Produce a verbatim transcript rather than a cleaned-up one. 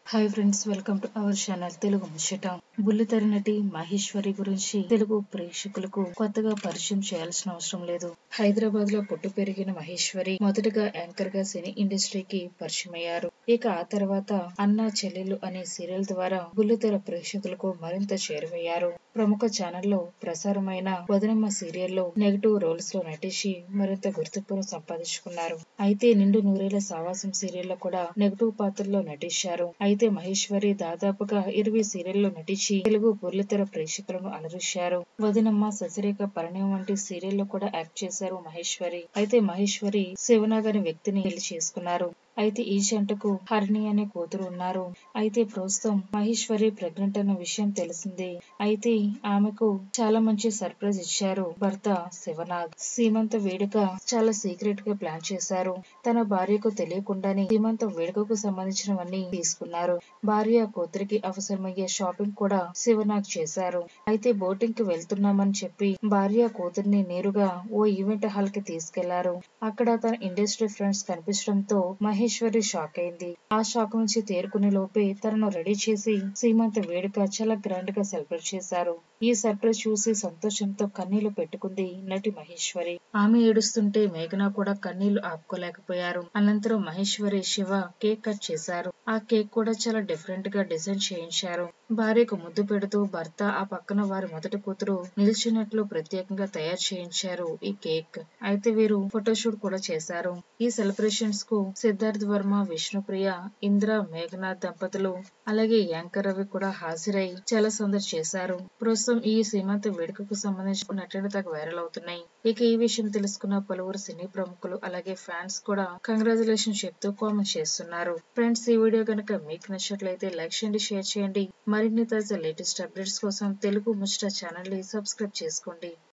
Hi friends, welcome to our channel Telugu Muchata. బుల్లితెర నటి మహేశ్వరి గురించి తెలుగు ప్రేక్షకులకు కొత్తగా పరిచయం చేయాల్సిన అవసరం లేదు. హైదరాబాద్ లో పుట్టి పెరిగిన మహేశ్వరి మొదటగా యాంకర్ గా సినీ ఇండస్ట్రీకి పరిచయం అయ్యారు. ఇక ఆ తర్వాత అన్నా చెల్లెలు అనే సీరియల్ ద్వారా బుల్లితెర ప్రేక్షకులకు మరింత చేరువయ్యారు. ప్రముఖ ఛానల్లో ప్రసారమైన వదనమ్మ సీరియల్లో నెగటివ్ రోల్స్ లో నటించి మరింత గుర్తింపును సంపాదించుకున్నారు. అయితే నిండు నూరేళ్ల సావాసం సీరియల్లో కూడా నెగటివ్ పాత్రలో నటించారు. అయితే మహేశ్వరి దాదాపుగా ఇరవై సీరియల్లో నటించి తెలుగు బుల్లితెర ప్రేక్షకులను అలరించారు. వదినమ్మ, ససిరేఖ, పరిణయం వంటి సీరియల్లో కూడా యాక్ట్ చేశారు మహేశ్వరి. అయితే మహేశ్వరి శివనాగ్ అనే వ్యక్తిని పెళ్లి చేసుకున్నారు. అయితే ఈ జంటకు హరిణి అనే కూతురు ఉన్నారు. అయితే ప్రస్తుతం మహేశ్వరి ప్రెగ్నెంట్ అన్న విషయం తెలిసిందే. అయితే ఆమెకు చాలా మంచి సర్ప్రైజ్ ఇచ్చారు భర్త శివనాగ్. సీమంత వేడుక చాలా సీక్రెట్ గా ప్లాన్ చేశారు. తన భార్యకు తెలియకుండానే సీమంత వేడుకకు సంబంధించినవన్నీ తీసుకున్నారు. భార్య కూతురికి అవసరమయ్యే షాపింగ్ కూడా శివనాగ్ చేశారు. అయితే బోటింగ్ కి వెళ్తున్నామని చెప్పి భార్య కూతుర్ని నేరుగా ఓ ఈవెంట్ హాల్ కి తీసుకెళ్లారు. అక్కడ తన ఇండస్ట్రీ ఫ్రెండ్స్ కనిపించడంతో మహేశ్వరి షాక్ అయింది. ఆ షాక్ నుంచి తేరుకునే లోపే తనను రెడీ చేసి సీమంత వేడుక చాలా గ్రాండ్ గా సెలబ్రేట్ చేశారు. ఈ సర్ప్రైజ్ చూసి సంతోషంతో కన్నీళ్లు పెట్టుకుంది నటి మహేశ్వరి. ఆమె ఏడుస్తుంటే మేఘనా కూడా కన్నీళ్లు ఆపుకోలేకపోయారు. అనంతరం మహేశ్వరి శివ కేక్ కట్ చేశారు. ఆ కేక్ కూడా చాలా డిఫరెంట్ గా డిజైన్ చేయించారు. భార్యకు ముద్దు పెడుతూ భర్త, ఆ పక్కన వారి మొదటి కూతురు నిలిచినట్లు ప్రత్యేకంగా తయారు చేయించారు ఈ కేక్. అయితే వీరు ఫోటోషూట్ కూడా చేశారు. ఈ సెలబ్రేషన్స్ కు సిద్ధార్థ్ వర్మ, విష్ణుప్రియ, ఇంద్ర, మేఘనా దంపతులు అలాగే యాంకర్ రవి కూడా హాజరై చాలా సందడి చేశారు. ప్రస్తుతం ఈ సీమంత వేడుకకు సంబంధించిన నటన తగ్గ వైరల్ అవుతున్నాయి. ఇక ఈ విషయం తెలుసుకున్న పలువురు సినీ ప్రముఖులు అలాగే ఫ్యాన్స్ కూడా కంగ్రాచులేషన్ చెప్తూ కామెంట్ చేస్తున్నారు. ఫ్రెండ్స్, ఈ వీడియో కనుక మీకు నచ్చినట్లయితే లైక్ చేయండి, షేర్ చేయండి. మరిన్ని తాజా లేటెస్ట్ అప్డేట్స్ కోసం తెలుగు ముచ్చట ఛానల్ ని సబ్స్క్రైబ్ చేసుకోండి.